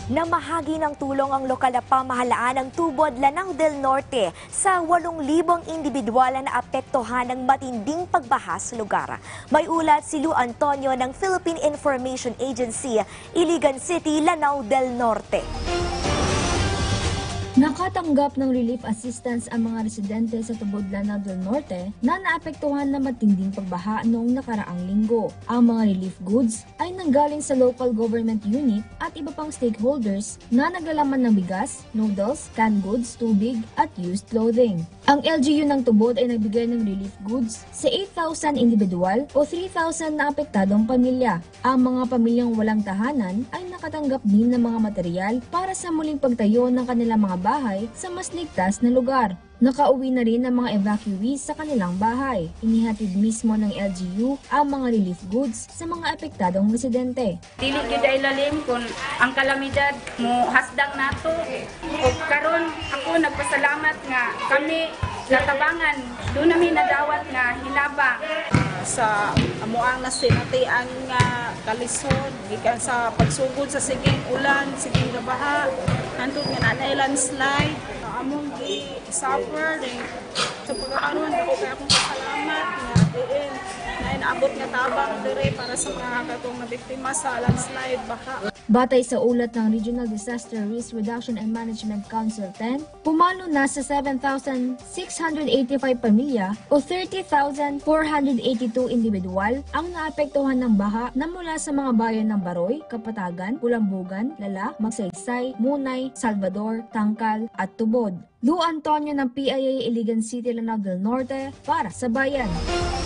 Namahagi ng tulong ang lokal na pamahalaan ng Tubod, Lanao del Norte sa 8,000 individual na naapektuhan ng matinding pagbaha sa lugar. May ulat si Lu Antonio ng Philippine Information Agency, Iligan City, Lanao del Norte. Nakatanggap ng relief assistance ang mga residente sa Tubod, Lanao del Norte na naapektuhan ng matinding pagbaha noong nakaraang linggo. Ang mga relief goods ay nanggaling sa local government unit at iba pang stakeholders na naglalaman ng bigas, noodles, canned goods, tubig at used clothing. Ang LGU ng Tubod ay nagbigay ng relief goods sa 8,000 individual o 3,000 na apektadong pamilya. Ang mga pamilyang walang tahanan ay nakatanggap din ng mga material para sa muling pagtayo ng kanilang mga bahay sa mas ligtas na lugar. Nakauwi na rin ang mga evacuees sa kanilang bahay. Inihatid mismo ng LGU ang mga relief goods sa mga apektadong residente. Dili gyud ay lalim kun ang kalamidad mo hasdang nato. O karon ako nagpasalamat nga kami natabangan doon namin nadawat nga hinabang. Sa amuang nasinatian nga kalisod gikan sa pagsugod sa siging ulan, siging gabaha, hantod nga nanay landslide, among gi-suffer sa pagkakaroon ako kay akong pasalamat nga diin na inaabot nga tabang dire para sa mga katong nabiktima sa landslide baha. Batay sa ulat ng Regional Disaster Risk Reduction and Management Council 10, pumalo na sa 7,685 pamilya o 30,482 individual ang naapektuhan ng baha na mula sa mga bayan ng Baroy, Kapatagan, Pulambugan, Lala, Magsaysay, Munay, Salvador, Tangkal at Tubod. Lu Antonio ng PIA Iligan City, Lanao del Norte para sa Bayan.